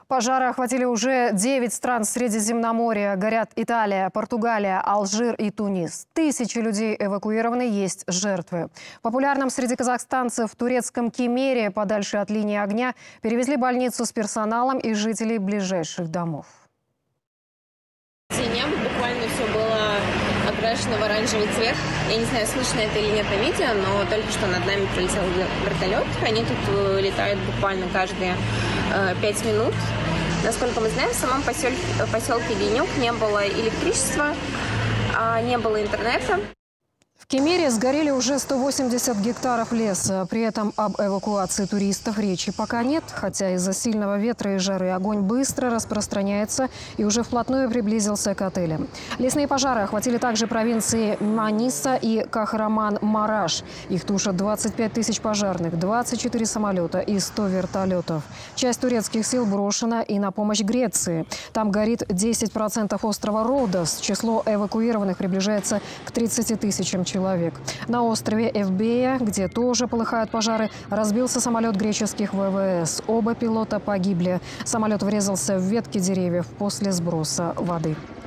Пожары охватили уже 9 стран Средиземноморья. Горят Италия, Португалия, Алжир и Тунис. Тысячи людей эвакуированы, есть жертвы. В популярном среди казахстанцев турецком Кемере, подальше от линии огня, перевезли больницу с персоналом и жителей ближайших домов. Небо буквально все было окрашено в оранжевый цвет. Я не знаю, слышно это или нет на видео, но только что над нами пролетел вертолет. Они тут летают буквально каждые 5 минут. Насколько мы знаем, в самом поселке Венюк не было электричества, не было интернета. В Кемере сгорели уже 180 гектаров леса. При этом об эвакуации туристов речи пока нет. Хотя из-за сильного ветра и жары огонь быстро распространяется и уже вплотную приблизился к отелям. Лесные пожары охватили также провинции Маниса и Кахраман-Мараш. Их тушат 25 тысяч пожарных, 24 самолета и 100 вертолетов. Часть турецких сил брошена и на помощь Греции. Там горит 10% острова Родос. Число эвакуированных приближается к 30 тысячам человек. На острове Эвбея, где тоже полыхают пожары, разбился самолет греческих ВВС. Оба пилота погибли. Самолет врезался в ветки деревьев после сброса воды.